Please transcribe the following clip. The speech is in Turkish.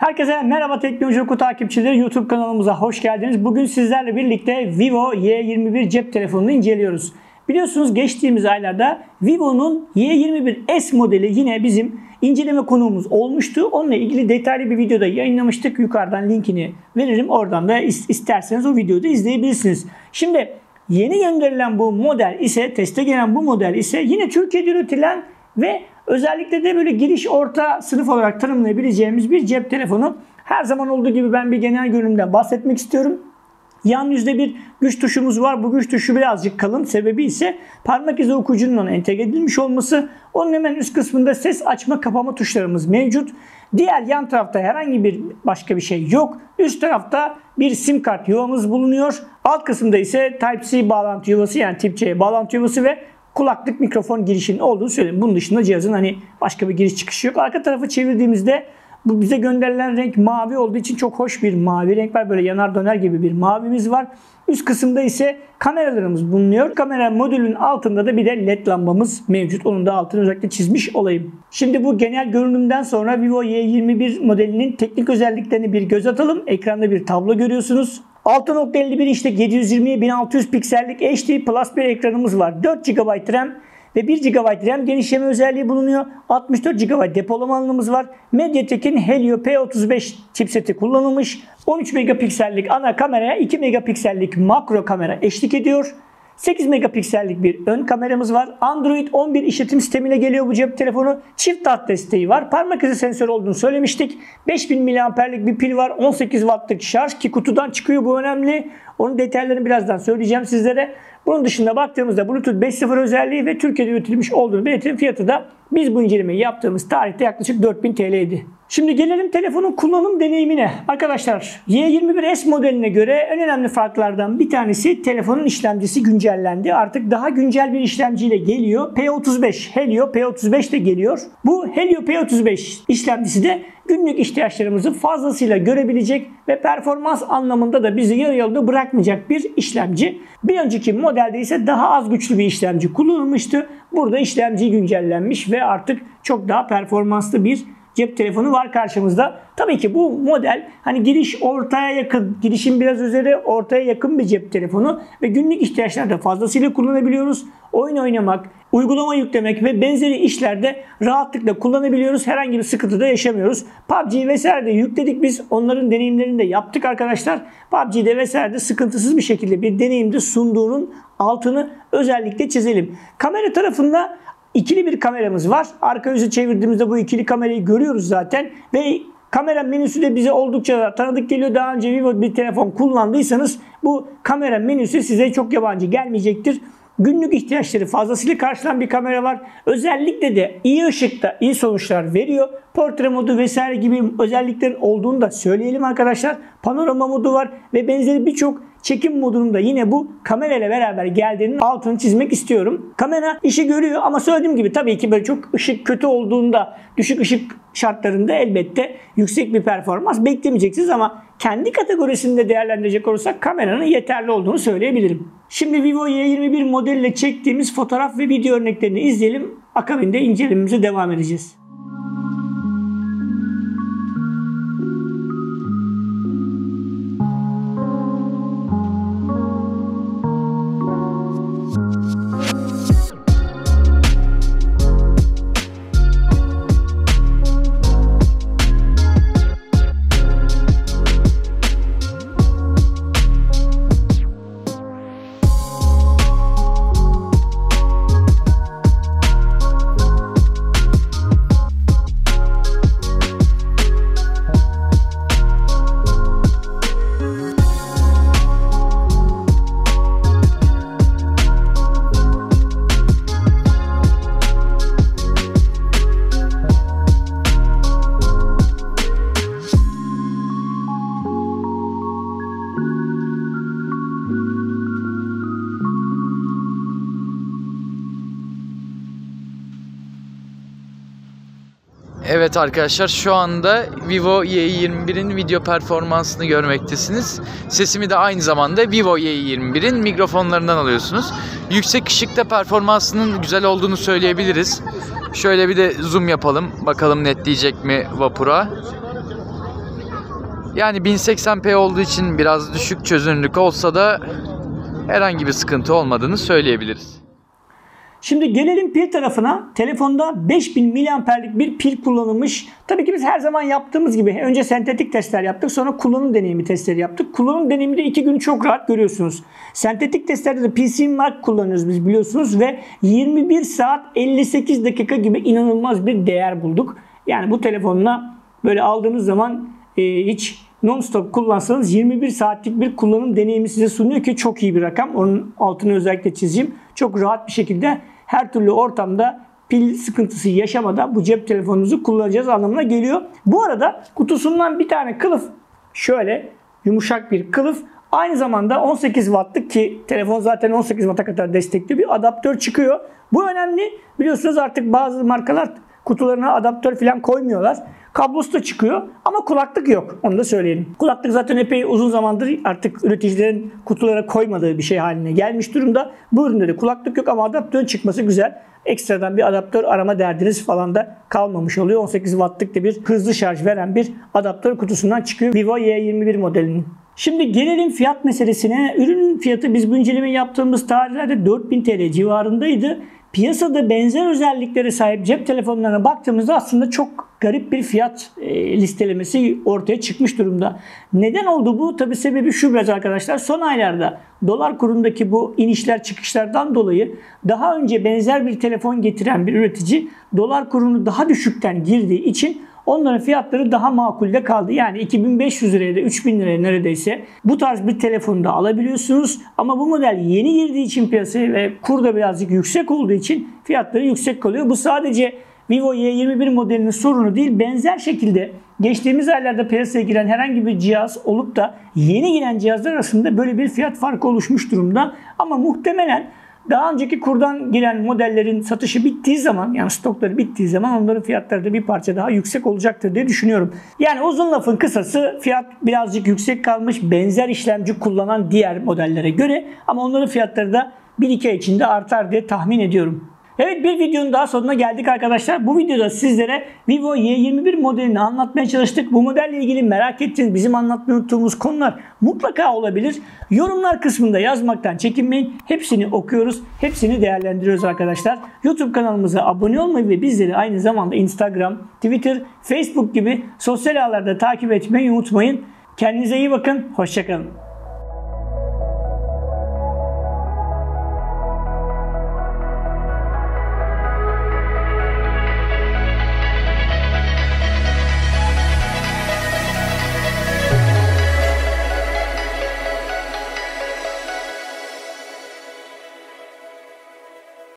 Herkese merhaba Teknoloji Oku takipçileri, YouTube kanalımıza hoş geldiniz. Bugün sizlerle birlikte Vivo Y21 cep telefonunu inceliyoruz. Biliyorsunuz geçtiğimiz aylarda Vivo'nun Y21S modeli yine bizim inceleme konuğumuz olmuştu. Onunla ilgili detaylı bir videoda yayınlamıştık. Yukarıdan linkini veririm. Oradan da isterseniz o videoyu da izleyebilirsiniz. Şimdi yeni gönderilen bu model ise, teste gelen bu model ise yine Türkiye'de üretilen ve özellikle de böyle giriş orta sınıf olarak tanımlayabileceğimiz bir cep telefonu. Her zaman olduğu gibi ben bir genel görünümden bahsetmek istiyorum. Yan yüzde bir güç tuşumuz var. Bu güç tuşu birazcık kalın. Sebebi ise parmak izi okuyucunun entegre edilmiş olması. Onun hemen üst kısmında ses açma kapama tuşlarımız mevcut. Diğer yan tarafta herhangi bir başka bir şey yok. Üst tarafta bir sim kart yuvamız bulunuyor. Alt kısımda ise Type-C bağlantı yuvası, yani tip C bağlantı yuvası ve kulaklık mikrofon girişinin olduğunu söyleyeyim. Bunun dışında cihazın başka bir giriş çıkışı yok. Arka tarafı çevirdiğimizde bu bize gönderilen renk mavi olduğu için çok hoş bir mavi renk var. Böyle yanar döner gibi bir mavimiz var. Üst kısımda ise kameralarımız bulunuyor. Kamera modülünün altında da bir de led lambamız mevcut. Onun da altını özellikle çizmiş olayım. Şimdi bu genel görünümden sonra Vivo Y21 modelinin teknik özelliklerine bir göz atalım. Ekranda bir tablo görüyorsunuz. 6.51 inçlik 720x1600 piksellik HD Plus bir ekranımız var. 4 GB RAM ve 1 GB RAM genişleme özelliği bulunuyor. 64 GB depolama alanımız var. MediaTek'in Helio P35 chipseti kullanılmış. 13 megapiksellik ana kameraya 2 megapiksellik makro kamera eşlik ediyor. 8 megapiksellik bir ön kameramız var. Android 11 işletim sistemiyle geliyor bu cep telefonu. Çift tat desteği var. Parmak izi sensörü olduğunu söylemiştik. 5000 mAh'lik bir pil var. 18 Watt'lık şarj ki kutudan çıkıyor, bu önemli. Onun detaylarını birazdan söyleyeceğim sizlere. Bunun dışında baktığımızda Bluetooth 5.0 özelliği ve Türkiye'de üretilmiş olduğunu belirtelim. Fiyatı da biz bu incelemeyi yaptığımız tarihte yaklaşık 4000 TL'ydi. Şimdi gelelim telefonun kullanım deneyimine. Arkadaşlar Y21S modeline göre en önemli farklardan bir tanesi telefonun işlemcisi güncellendi. Artık daha güncel bir işlemciyle geliyor. P35, Helio P35 de geliyor. Bu Helio P35 işlemcisi de günlük ihtiyaçlarımızı fazlasıyla görebilecek ve performans anlamında da bizi yarı yolda bırakmayacak bir işlemci. Bir önceki modelde ise daha az güçlü bir işlemci kullanılmıştı. Burada işlemci güncellenmiş ve artık çok daha performanslı bir cep telefonu var karşımızda. Tabii ki bu model giriş ortaya yakın, girişin biraz üzeri ortaya yakın bir cep telefonu ve günlük ihtiyaçlarda fazlasıyla kullanabiliyoruz. Oyun oynamak, uygulama yüklemek ve benzeri işlerde rahatlıkla kullanabiliyoruz. Herhangi bir sıkıntı da yaşamıyoruz. PUBG vesaire de yükledik biz. Onların deneyimlerini de yaptık arkadaşlar. PUBG'de vesaire de sıkıntısız bir şekilde bir deneyimde sunduğunun altını özellikle çizelim. Kamera tarafında İkili bir kameramız var. Arka yüzü çevirdiğimizde bu ikili kamerayı görüyoruz zaten. Ve kamera menüsü de bize oldukça tanıdık geliyor. Daha önce Vivo bir telefon kullandıysanız bu kamera menüsü size çok yabancı gelmeyecektir. Günlük ihtiyaçları fazlasıyla karşılayan bir kamera var. Özellikle de iyi ışıkta iyi sonuçlar veriyor. Portre modu vesaire gibi özelliklerin olduğunu da söyleyelim arkadaşlar. Panorama modu var ve benzeri birçok çekim modunun da yine bu kamera ile beraber geldiğinin altını çizmek istiyorum. Kamera işi görüyor ama söylediğim gibi tabii ki böyle çok ışık kötü olduğunda, düşük ışık şartlarında elbette yüksek bir performans beklemeyeceksiniz ama kendi kategorisinde değerlendirecek olursak kameranın yeterli olduğunu söyleyebilirim. Şimdi Vivo Y21 modeliyle çektiğimiz fotoğraf ve video örneklerini izleyelim. Akabinde incelememize devam edeceğiz. Evet arkadaşlar, şu anda Vivo Y21'in video performansını görmektesiniz. Sesimi de aynı zamanda Vivo Y21'in mikrofonlarından alıyorsunuz. Yüksek ışıkta performansının güzel olduğunu söyleyebiliriz. Şöyle bir de zoom yapalım. Bakalım netleyecek mi vapura. Yani 1080p olduğu için biraz düşük çözünürlük olsa da herhangi bir sıkıntı olmadığını söyleyebiliriz. Şimdi gelelim pil tarafına. Telefonda 5000 mAh'lik bir pil kullanılmış. Tabii ki biz her zaman yaptığımız gibi önce sentetik testler yaptık, sonra kullanım deneyimi testleri yaptık. Kullanım deneyiminde 2 günü çok rahat görüyorsunuz. Sentetik testlerde de PCMark kullanıyoruz biz, biliyorsunuz, ve 21 saat 58 dakika gibi inanılmaz bir değer bulduk. Yani bu telefonla böyle aldığınız zaman hiç non-stop kullansanız 21 saatlik bir kullanım deneyimi size sunuyor ki çok iyi bir rakam. Onun altını özellikle çizeyim. Çok rahat bir şekilde her türlü ortamda pil sıkıntısı yaşamadan bu cep telefonunuzu kullanacağız anlamına geliyor. Bu arada kutusundan bir tane kılıf, şöyle yumuşak bir kılıf, aynı zamanda 18 wattlık, ki telefon zaten 18 watt'a kadar destekliyor, bir adaptör çıkıyor. Bu önemli. Biliyorsunuz artık bazı markalar kutularına adaptör falan koymuyorlar. Kablosu da çıkıyor ama kulaklık yok. Onu da söyleyelim. Kulaklık zaten epey uzun zamandır artık üreticilerin kutulara koymadığı bir şey haline gelmiş durumda. Bu üründe de kulaklık yok ama adaptörün çıkması güzel. Ekstradan bir adaptör arama derdiniz falan da kalmamış oluyor. 18 wattlık da bir hızlı şarj veren bir adaptör kutusundan çıkıyor Vivo Y21 modelinin. Şimdi gelelim fiyat meselesine. Ürünün fiyatı biz bu incelemeyi yaptığımız tarihlerde 4000 TL civarındaydı. Piyasada benzer özelliklere sahip cep telefonlarına baktığımızda aslında çok garip bir fiyat listelemesi ortaya çıkmış durumda. Neden oldu bu? Tabii sebebi şu biraz arkadaşlar. Son aylarda dolar kurundaki bu inişler çıkışlardan dolayı daha önce benzer bir telefon getiren bir üretici dolar kurunu daha düşükten girdiği için onların fiyatları daha makulde kaldı. Yani 2500 liraya da 3000 liraya neredeyse bu tarz bir telefonu da alabiliyorsunuz. Ama bu model yeni girdiği için piyasaya ve kur da birazcık yüksek olduğu için fiyatları yüksek kalıyor. Bu sadece Vivo Y21 modelinin sorunu değil. Benzer şekilde geçtiğimiz aylarda piyasaya giren herhangi bir cihaz olup da yeni giren cihazlar arasında böyle bir fiyat farkı oluşmuş durumda. Ama muhtemelen daha önceki kurdan giren modellerin satışı bittiği zaman, yani stokları bittiği zaman onların fiyatları da bir parça daha yüksek olacaktır diye düşünüyorum. Yani uzun lafın kısası, fiyat birazcık yüksek kalmış benzer işlemci kullanan diğer modellere göre, ama onların fiyatları da 1-2 ay içinde artar diye tahmin ediyorum. Evet, bir videonun daha sonuna geldik arkadaşlar. Bu videoda sizlere Vivo Y21 modelini anlatmaya çalıştık. Bu modelle ilgili merak ettiğiniz, bizim anlatmayı unuttuğumuz konular mutlaka olabilir. Yorumlar kısmında yazmaktan çekinmeyin. Hepsini okuyoruz, hepsini değerlendiriyoruz arkadaşlar. YouTube kanalımıza abone olmayı ve bizleri aynı zamanda Instagram, Twitter, Facebook gibi sosyal ağlarda takip etmeyi unutmayın. Kendinize iyi bakın, hoşça kalın.